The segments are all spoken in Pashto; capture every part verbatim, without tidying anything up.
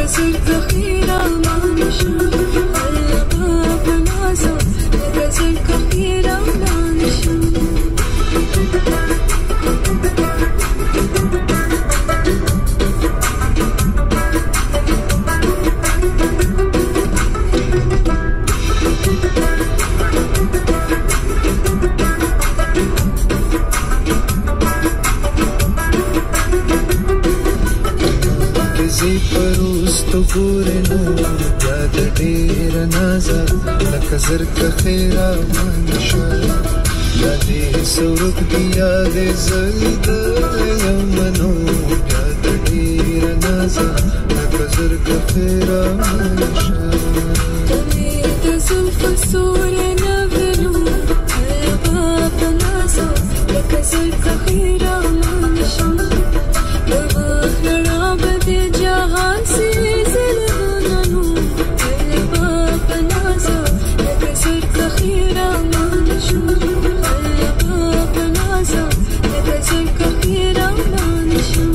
زرکه خیره منشه یادې سورک دی یادې زید یمنو یاد ډیره نازه لکه زرکه خیره منشه دلې د زلفو سورې نه وینو هغه په نازه لکه زرکه خیره منشه د مخ رڼا به د جهان سي زلغوننو هغه په نازه زرکه خیره منشو هغه په نازه لکه زرکه خیره منشو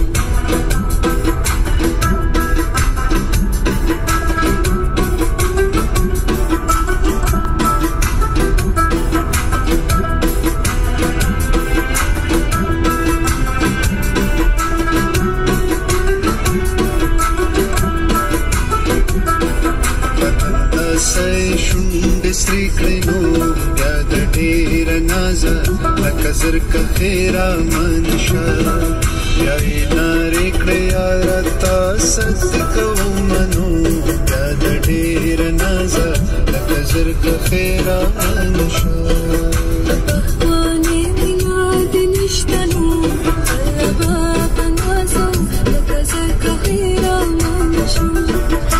سری کړی نو بیا د ډېره نازه لکه زرکه خیره منشه بیا یې نارې کړې یاره تا صدق کومه نو بیا د ډېره نازه لکه زرکه خیره منشه د پخوانۍ مینا دې نشته نو هله به په نازه لکه زرکه خیره منشه